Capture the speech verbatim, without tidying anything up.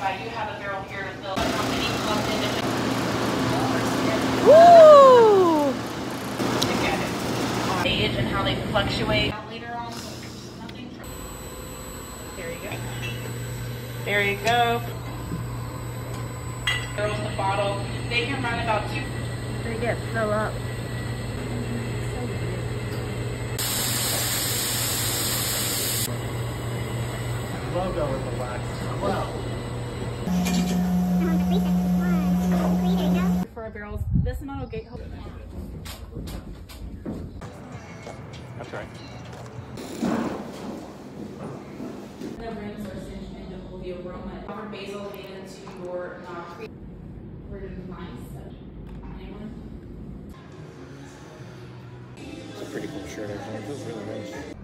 I do have a barrel here to fill the company plugged in. Woo! Look at it. Age and how they fluctuate. Later on, so nothing. There you go. There you go. Barrels the bottle. They can run about two. They get fill up. Logo with the wax. Well. For our barrels, this amount will get. That's right. The rims are cinched into the aroma. Our basil made into your non pre. We're doing nice. Anyone? It's a pretty cool shirt. I think it feels really nice.